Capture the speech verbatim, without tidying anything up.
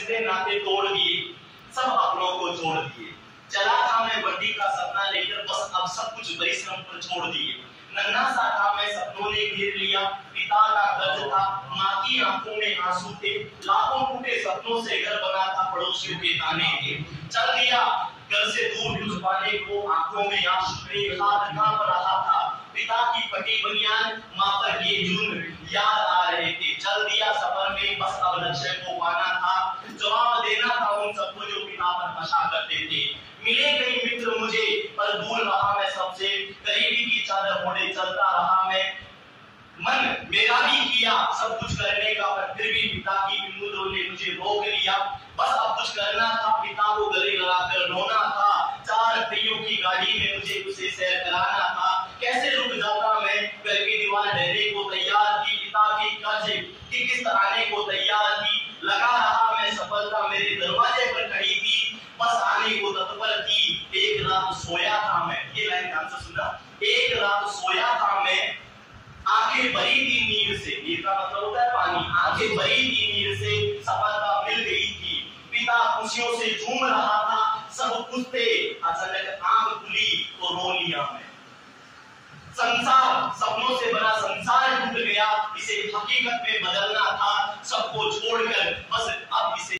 रिश्ते नाते तोड़ दिए, सब अपनों को छोड़ दिए। चला था मैं बंटी का सपना लेकर, बस अब सब कुछ परिश्रम पर छोड़ दिए। नन्हा सा था मैं, सपनों ने घेर लिया, पिता का कर्ज था, माँ की आंखों में आंसू थे, लाखों टूटे सपनों से घर बना था, पड़ोसियों के ताने थे। चल दिया घर से दूर तुझ पाने को, आंखों में आंसू थे, हाथ कांप रहा था, पिता की फटी बनियान, माँ पर ये जुर्म याद आ रहे थे। चल दिया सफर में, बस अब लक्ष्य को पाना था, जवाब देना था उन सबको जो पिता पर नशा करते थे। मिले कई मित्र मुझे पर दूर रहा मैं सबसे, करीबी की चादर ओढ़े चलता रहा मैं। मन मेरा भी किया सब कुछ करने का, पर फिर भी पिता की विमुद्रों ने मुझे रोक लिया। बस अब कुछ करना था, पिता को गले लगाकर रोना था, चार पहियों की गाड़ी में मुझे उसे सैर कराना था। कैसे रुक जाता मैं, घर की दीवार ढहने को तैयार थी, पिता की कर्ज की किस्त आने को तैयार थी। लगा रहा मैं सफलता मेरे दरवाजे पर खड़ी थी, बस आने को तत्पर थी। एक रात सोया था मैं, ये लाइन ध्यान से सुनना, एक रात सोया था मैं, आंखें भरी थी नीर से, नीर का मतलब होता है पानी, आंखें भरी थी नीर से, सफलता मिल गई थी। पिता खुशियों से झूम रहा था, सब कुछ थे, अचानक आंख खुली तो रो लिया मैं। संसार सपनों से बना संसार टूट गया, इसे हकीकत में बदलना था, सबको छोड़कर बस